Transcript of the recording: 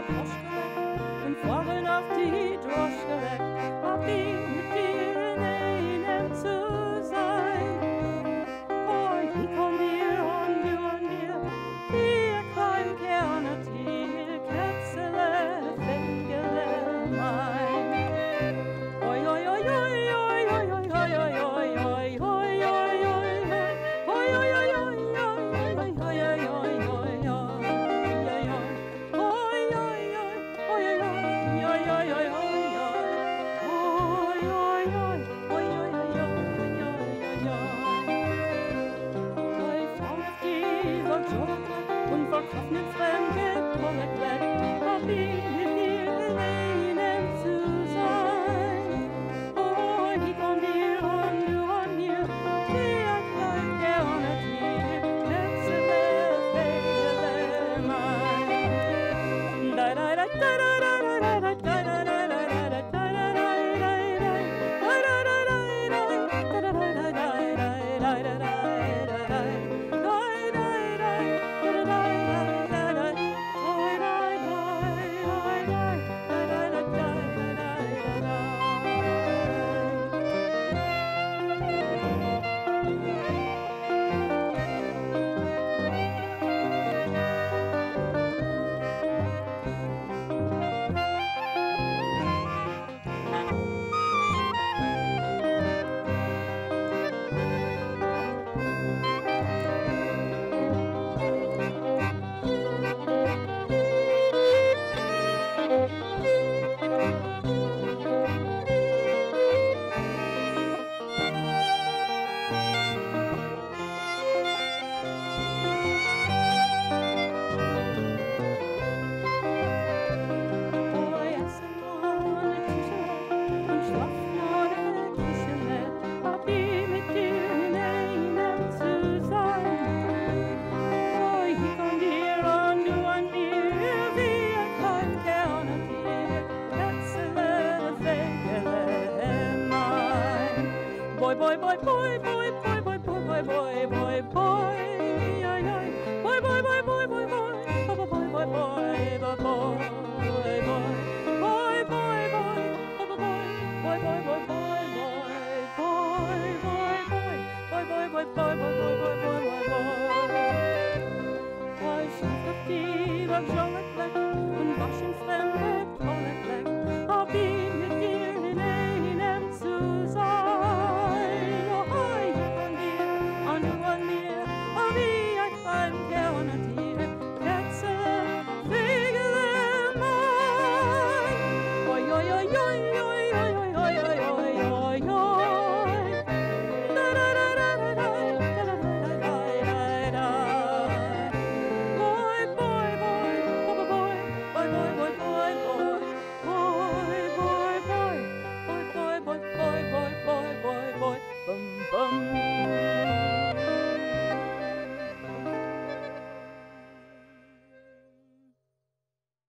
Saposhkelekh und fahren auf die Droschkelekh, Aviv mit dir in einem zu sein. Oh, ich komm dir und du an dir, ihr klein Kernet hier, Kätzele, Fingele mein. Oi, oi, oi, oi, oi, oi, oi, oi, oi, oi, oi, und verkaufen den fremden Kollektleck, hab ich mit dir in einem zu sein. Oh, ich komm dir und du an mir, dir bleib gerne hier, Kätzele, Fegele mein. Da da da da da da da da da boy, boy, boy, boy, boy, boy, boy, boy, boy, boy, boy, boy, ay, ay, boy, boy, boy, boy, boy, boy, boy, boy, boy, boy, boy, boy, boy, boy, boy, boy,